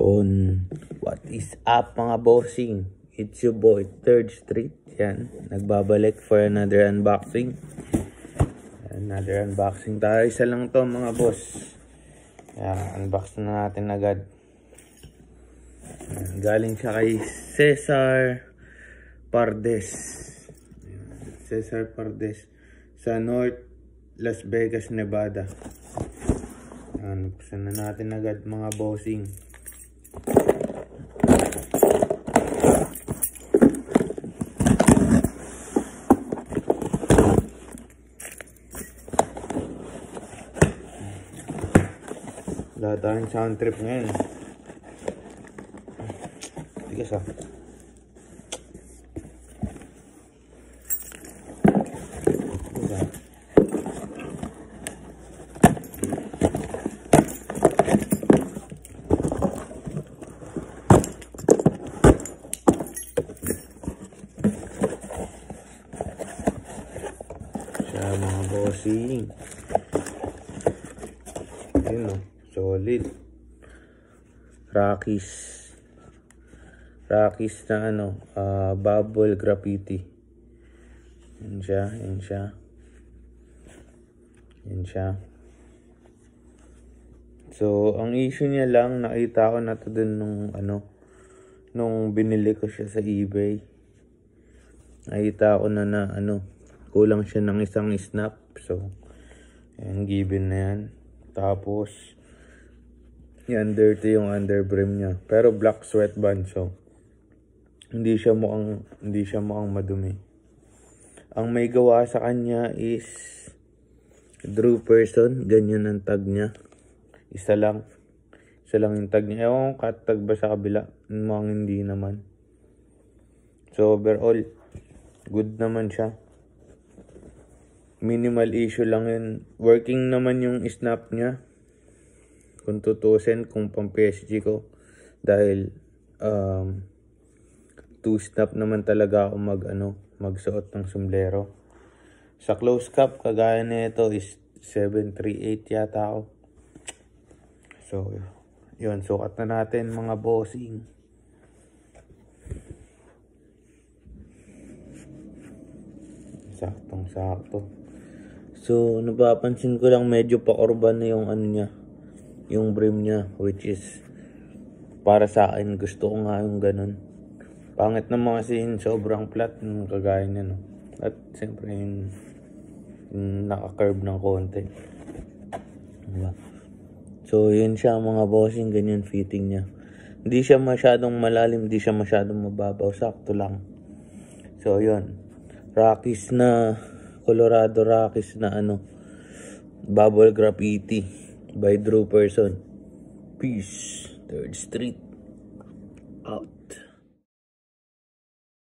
Yon. What is up mga bossing? It's your boy 3rd Street. Yan. Nagbabalik for another unboxing. Another unboxing tayo. Isa lang to mga boss. Yan. Unbox na natin agad. Yan. Galing siya kay Cesar Pardes. Yan. Cesar Pardes. Sa North Las Vegas, Nevada. Yan. Buksan na natin agad mga bossing. Wala tayong sound trip ngayon. Tigas ah. Siya mga bossing. Ayun o. Solid. Rockies na ano, bubble graffiti. Yan siya, yan siya. Yan siya. So, ang issue niya lang, nakita ko na to dun nung binili ko siya sa eBay. Nakita ko na kulang siya ng isang snap. So, yan, given na yan. Tapos, dirty yung underbrim niya. Pero black sweatband, so hindi siya mukhang madumi. Ang may gawa sa kanya is phearson. Ganyan ang tag niya. Isa lang yung tag niya. Ewan ko tag ba sa kabila. Mukhang hindi naman. So overall, good naman siya. Minimal issue lang yun. Working naman yung snap niya. Kung tutusin, kung pang PSG ko. Dahil, 2-snap naman talaga ako magsuot ng sombrero. Sa close cap, kagaya na ito is 738 yata ako. So, yun. Sukat na natin mga bossing. Saktong-sakto. So, napapansin ko lang medyo pakurban na yung yung brim niya, which is para sa akin gusto ko nga yung ganun. Pangit naman kasi yung sobrang flat yung kagaya niya, no? At siyempre yung naka-curve ng konti, diba? So yun siya mga bossing, ganyan fitting niya. Hindi siya masyadong malalim, hindi siya masyadong mababaw, sakto lang. So yun, Rockies na Colorado Rockies na bubble graffiti by phearson. Peace. 3rd Street out.